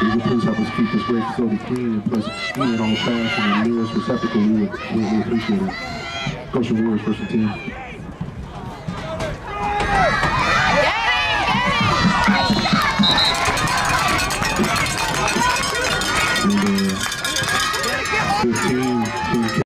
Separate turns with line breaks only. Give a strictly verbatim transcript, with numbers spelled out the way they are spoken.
If you could please help us keep this great facility clean and plus clean it all trash and the nearest receptacle, we would we would appreciate it. Coach Warriors, first and ten.